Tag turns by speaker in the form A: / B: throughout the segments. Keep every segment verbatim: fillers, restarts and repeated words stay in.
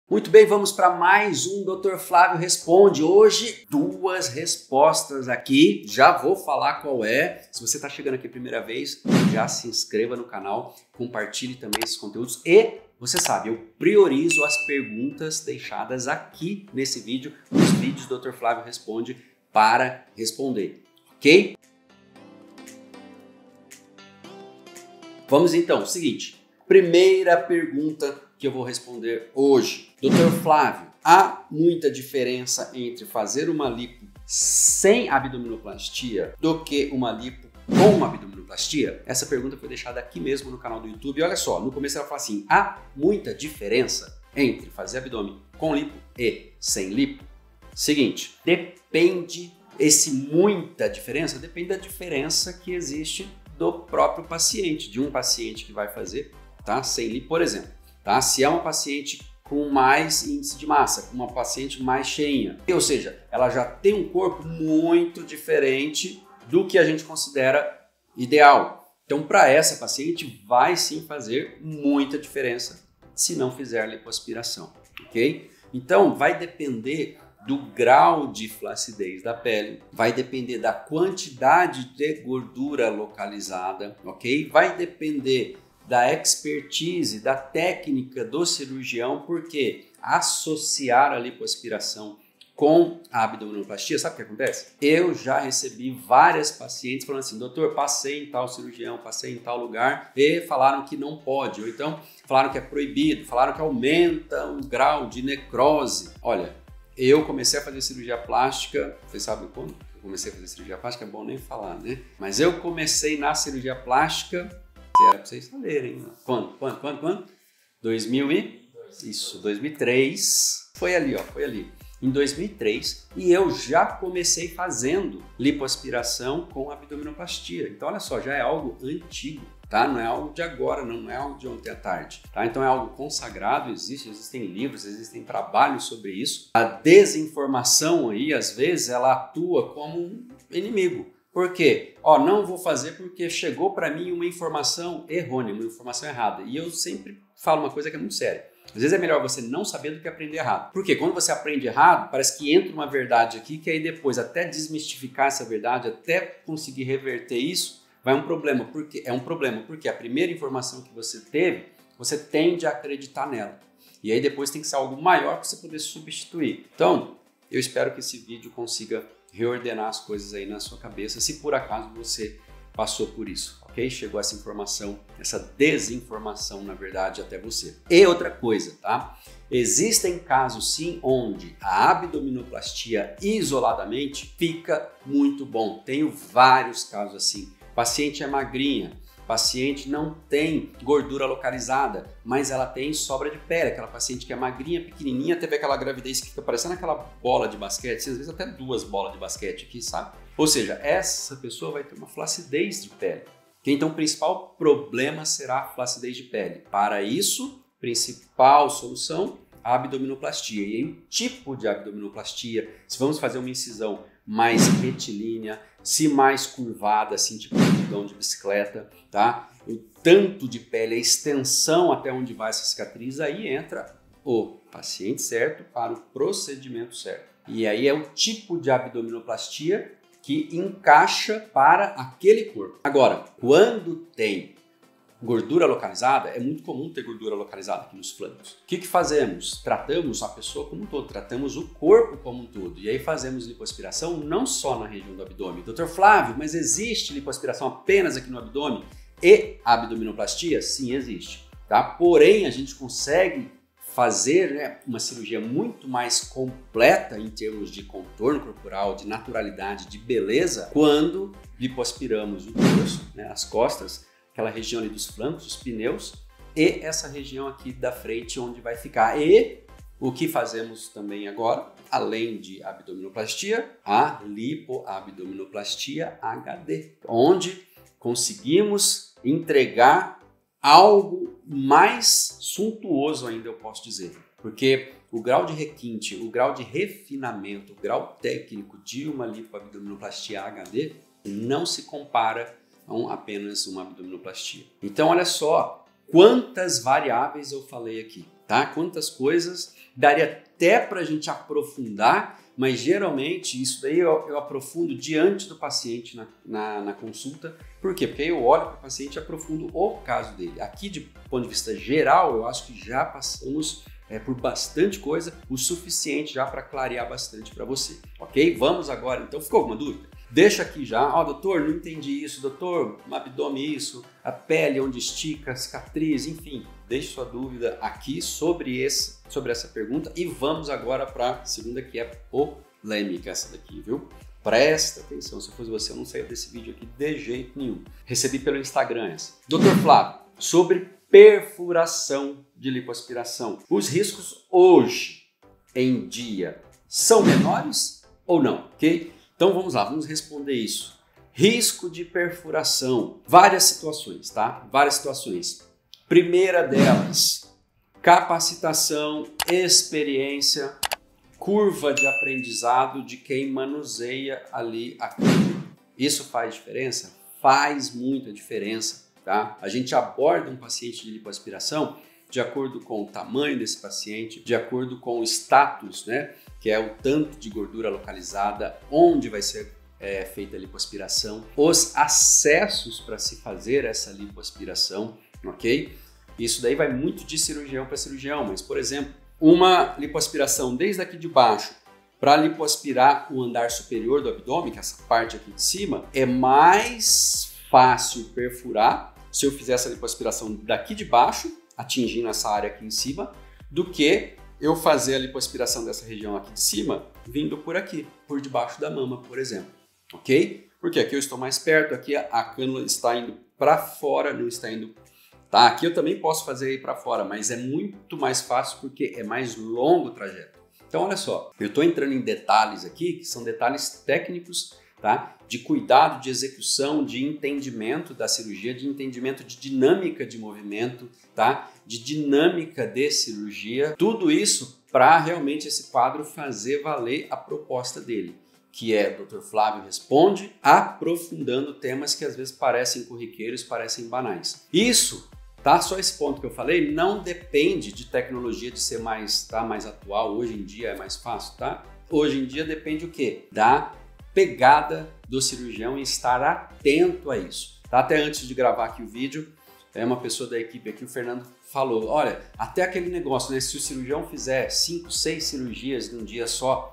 A: Muito bem, vamos para mais um doutor Flávio Responde. Hoje, duas respostas aqui. Já vou falar qual é. Se você está chegando aqui a primeira vez, já se inscreva no canal, compartilhe também esses conteúdos e você sabe, eu priorizo as perguntas deixadas aqui nesse vídeo, nos vídeos do doutor Flávio Responde para responder, ok? Vamos então, seguinte, primeira pergunta que eu vou responder hoje. doutor Flávio, há muita diferença entre fazer uma lipo sem abdominoplastia do que uma lipo com uma abdominoplastia? Essa pergunta foi deixada aqui mesmo no canal do YouTube. E olha só, no começo ela fala assim, há muita diferença entre fazer abdômen com lipo e sem lipo? Seguinte, depende, esse muita diferença, depende da diferença que existe do próprio paciente, de um paciente que vai fazer, tá, sem lipo, por exemplo. Tá? Se é uma paciente com mais índice de massa, com uma paciente mais cheinha, ou seja, ela já tem um corpo muito diferente do que a gente considera ideal. Então, para essa paciente, vai sim fazer muita diferença se não fizer lipoaspiração, ok? Então, vai depender do grau de flacidez da pele, vai depender da quantidade de gordura localizada, ok? Vai depender da expertise, da técnica do cirurgião, porque associar a lipoaspiração com a abdominoplastia, sabe o que acontece? Eu já recebi várias pacientes falando assim, doutor, passei em tal cirurgião, passei em tal lugar e falaram que não pode, ou então falaram que é proibido, falaram que aumenta o grau de necrose. Olha, eu comecei a fazer cirurgia plástica, vocês sabem quando? Eu comecei a fazer cirurgia plástica, é bom nem falar, né? Mas eu comecei na cirurgia plástica, era para vocês saberem. Quando? Quando? Quando? Quando? dois mil e... Isso, dois mil e três. Foi ali, ó, foi ali. Em dois mil e três. E eu já comecei fazendo lipoaspiração com abdominoplastia. Então, olha só, já é algo antigo, tá? Não é algo de agora, não, não é algo de ontem à tarde, tá? Então, é algo consagrado, existe, existem livros, existem trabalhos sobre isso. A desinformação aí, às vezes, ela atua como um inimigo. Por quê? Ó, não vou fazer porque chegou para mim uma informação errônea, uma informação errada. E eu sempre falo uma coisa que é muito séria. Às vezes é melhor você não saber do que aprender errado. Por quê? Quando você aprende errado, parece que entra uma verdade aqui que aí depois, até desmistificar essa verdade, até conseguir reverter isso, vai um problema. Por quê? É um problema porque a primeira informação que você teve, você tende a acreditar nela. E aí depois tem que ser algo maior para você poder substituir. Então, eu espero que esse vídeo consiga reordenar as coisas aí na sua cabeça, se por acaso você passou por isso, ok? Chegou essa informação, essa desinformação, na verdade, até você. E outra coisa, tá? Existem casos, sim, onde a abdominoplastia isoladamente fica muito bom. Tenho vários casos assim. Paciente é magrinha, paciente não tem gordura localizada, mas ela tem sobra de pele. Aquela paciente que é magrinha, pequenininha, teve aquela gravidez que fica parecendo aquela bola de basquete, às vezes até duas bolas de basquete aqui, sabe? Ou seja, essa pessoa vai ter uma flacidez de pele. Então, o principal problema será a flacidez de pele. Para isso, principal solução, a abdominoplastia. E aí, o tipo de abdominoplastia, se vamos fazer uma incisão mais retilínea, se mais curvada, assim, tipo um guidão de bicicleta, tá? O tanto de pele, a extensão até onde vai essa cicatriz, aí entra o paciente certo para o procedimento certo. E aí é o tipo de abdominoplastia que encaixa para aquele corpo. Agora, quando tem gordura localizada, é muito comum ter gordura localizada aqui nos flancos. O que que fazemos? Tratamos a pessoa como um todo, tratamos o corpo como um todo. E aí fazemos lipoaspiração não só na região do abdômen. doutor Flávio, mas existe lipoaspiração apenas aqui no abdômen e abdominoplastia? Sim, existe. Tá? Porém, a gente consegue fazer, né, uma cirurgia muito mais completa em termos de contorno corporal, de naturalidade, de beleza, quando lipoaspiramos o dorso, né, as costas, aquela região ali dos flancos, os pneus, e essa região aqui da frente onde vai ficar. E o que fazemos também agora, além de abdominoplastia, a lipoabdominoplastia H D, onde conseguimos entregar algo mais suntuoso ainda, eu posso dizer. Porque o grau de requinte, o grau de refinamento, o grau técnico de uma lipoabdominoplastia H D não se compara a apenas uma abdominoplastia. Então, olha só quantas variáveis eu falei aqui. tá? Quantas coisas, daria até para a gente aprofundar, mas geralmente isso daí eu, eu aprofundo diante do paciente na, na, na consulta. Por quê? Porque aí eu olho para o paciente e aprofundo o caso dele. Aqui, de ponto de vista geral, eu acho que já passamos é, por bastante coisa, o suficiente já para clarear bastante para você, ok? Vamos agora, então, ficou alguma dúvida? Deixa aqui já, ó, oh, doutor, não entendi isso, doutor, um abdômen isso, a pele onde estica, cicatriz, enfim, deixe sua dúvida aqui sobre, esse, sobre essa pergunta e vamos agora para a segunda, que é polêmica essa daqui, viu? Presta atenção, se eu fosse você eu não saia desse vídeo aqui de jeito nenhum. Recebi pelo Instagram essa. doutor Flávio, sobre perfuração de lipoaspiração, os riscos hoje em dia são menores ou não, ok? Então vamos lá, vamos responder isso. Risco de perfuração, várias situações, tá? Várias situações. Primeira delas, capacitação, experiência, curva de aprendizado de quem manuseia ali a câmera. Isso faz diferença? Faz muita diferença, tá? A gente aborda um paciente de lipoaspiração de acordo com o tamanho desse paciente, de acordo com o status, né? Que é o tanto de gordura localizada, onde vai ser é, feita a lipoaspiração, os acessos para se fazer essa lipoaspiração, ok? Isso daí vai muito de cirurgião para cirurgião, mas, por exemplo, uma lipoaspiração desde aqui de baixo para lipoaspirar o andar superior do abdômen, que é essa parte aqui de cima, é mais fácil perfurar se eu fizer essa lipoaspiração daqui de baixo, atingindo essa área aqui em cima, do que eu fazer a lipoaspiração dessa região aqui de cima, vindo por aqui, por debaixo da mama, por exemplo, ok? Porque aqui eu estou mais perto, aqui a cânula está indo para fora, não está indo... Tá, aqui eu também posso fazer ir para fora, mas é muito mais fácil porque é mais longo o trajeto. Então, olha só, eu estou entrando em detalhes aqui, que são detalhes técnicos, tá? De cuidado, de execução, de entendimento da cirurgia, de entendimento de dinâmica de movimento, tá? De dinâmica de cirurgia, tudo isso para realmente esse quadro fazer valer a proposta dele, que é doutor Flávio Responde, aprofundando temas que às vezes parecem corriqueiros, parecem banais. Isso, tá? Só esse ponto que eu falei não depende de tecnologia de ser mais, tá? mais atual, hoje em dia é mais fácil, tá? Hoje em dia depende o quê? Da pegada do cirurgião e estar atento a isso. Tá? Até antes de gravar aqui o vídeo, é uma pessoa da equipe aqui, o Fernando, falou, olha, até aquele negócio, né? Se o cirurgião fizer cinco, seis cirurgias num dia só,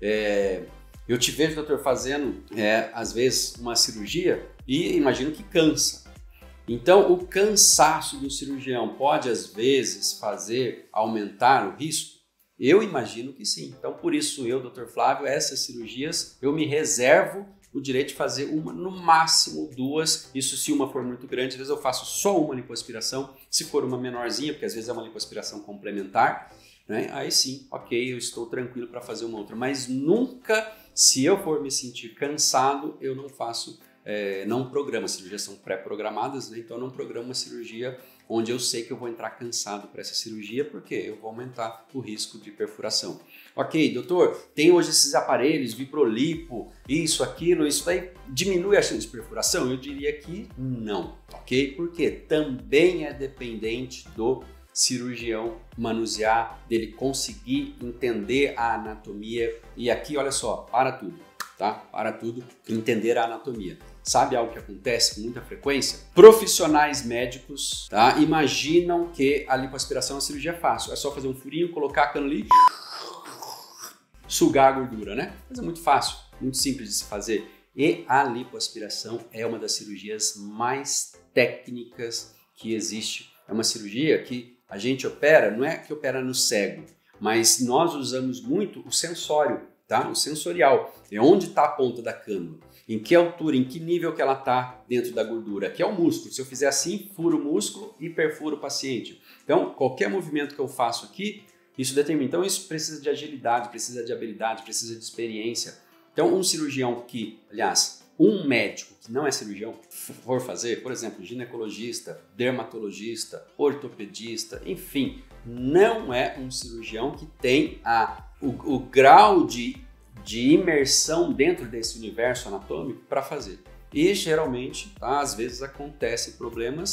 A: é, eu te vejo, doutor, fazendo, é, às vezes, uma cirurgia e imagino que cansa. Então, o cansaço do cirurgião pode, às vezes, fazer aumentar o risco? Eu imagino que sim. Então, por isso eu, doutor Flávio, essas cirurgias eu me reservo o direito de fazer uma, no máximo duas. Isso se uma for muito grande, às vezes eu faço só uma lipoaspiração. Se for uma menorzinha, porque às vezes é uma lipoaspiração complementar, né? Aí sim, ok, eu estou tranquilo para fazer uma outra. Mas nunca, se eu for me sentir cansado, eu não faço, é, não programo. As cirurgias são pré-programadas, né? Então eu não programo uma cirurgia onde eu sei que eu vou entrar cansado para essa cirurgia, porque eu vou aumentar o risco de perfuração. Ok, doutor, tem hoje esses aparelhos, Viprolipo, isso, aquilo, isso aí diminui a chance de perfuração? Eu diria que não, ok? Porque também é dependente do cirurgião manusear, dele conseguir entender a anatomia. E aqui, olha só, para tudo, tá? Para tudo, entender a anatomia. Sabe algo que acontece com muita frequência? Profissionais médicos, tá? Imaginam que a lipoaspiração é uma cirurgia fácil. É só fazer um furinho, colocar a cânula ali, sugar a gordura, né? Mas é muito fácil, muito simples de se fazer. E a lipoaspiração é uma das cirurgias mais técnicas que existe. É uma cirurgia que a gente opera, não é que opera no cego, mas nós usamos muito o sensório, tá? O sensorial. É onde está a ponta da cânula. Em que altura, em que nível que ela está dentro da gordura. Aqui é o músculo. Se eu fizer assim, furo o músculo e perfuro o paciente. Então, qualquer movimento que eu faço aqui, isso determina. Então, isso precisa de agilidade, precisa de habilidade, precisa de experiência. Então, um cirurgião que, aliás, um médico que não é cirurgião for fazer, por exemplo, ginecologista, dermatologista, ortopedista, enfim, não é um cirurgião que tem a, o, o grau de de imersão dentro desse universo anatômico para fazer. E geralmente, tá, às vezes acontecem problemas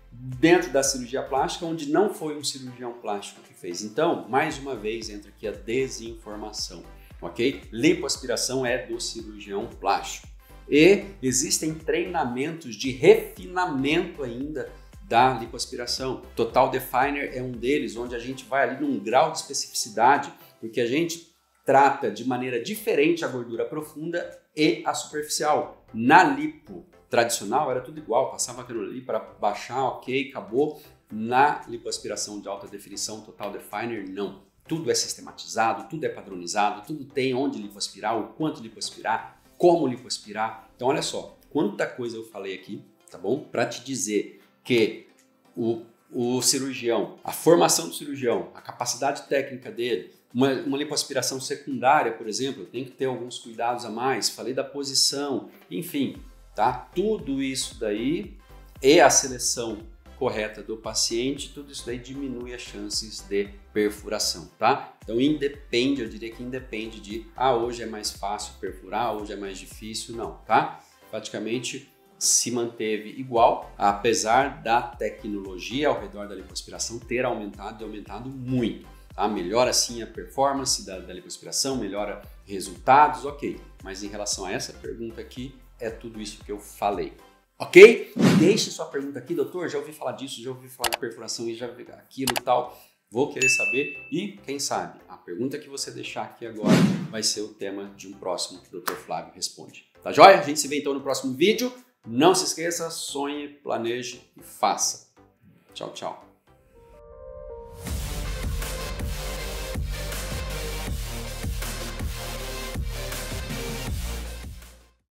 A: dentro da cirurgia plástica, onde não foi um cirurgião plástico que fez. Então, mais uma vez, entra aqui a desinformação, ok? Lipoaspiração é do cirurgião plástico. E existem treinamentos de refinamento ainda da lipoaspiração. Total Definer é um deles, onde a gente vai ali num grau de especificidade, porque a gente trata de maneira diferente a gordura profunda e a superficial. Na lipo tradicional era tudo igual, passava aquilo ali para baixar, ok, acabou. Na lipoaspiração de alta definição, Total Definer, não. Tudo é sistematizado, tudo é padronizado, tudo tem onde lipoaspirar, o quanto lipoaspirar, como lipoaspirar. Então olha só, quanta coisa eu falei aqui, tá bom? Para te dizer que o, o cirurgião, a formação do cirurgião, a capacidade técnica dele, uma, uma lipoaspiração secundária, por exemplo, tem que ter alguns cuidados a mais, falei da posição, enfim, tá? Tudo isso daí e a seleção correta do paciente, tudo isso daí diminui as chances de perfuração, tá? Então independe, eu diria que independe de, ah, hoje é mais fácil perfurar, hoje é mais difícil, não, tá? Praticamente se manteve igual, apesar da tecnologia ao redor da lipoaspiração ter aumentado e aumentado muito. Tá? Melhora sim a performance da, da lipoaspiração, melhora resultados, ok. Mas em relação a essa pergunta aqui, é tudo isso que eu falei. Ok? Deixe sua pergunta aqui, doutor, já ouvi falar disso, já ouvi falar de perfuração e já vi aquilo e tal. Vou querer saber e, quem sabe, a pergunta que você deixar aqui agora vai ser o tema de um próximo doutor Flávio Responde. Tá joia? A gente se vê então no próximo vídeo. Não se esqueça, sonhe, planeje e faça. Tchau, tchau.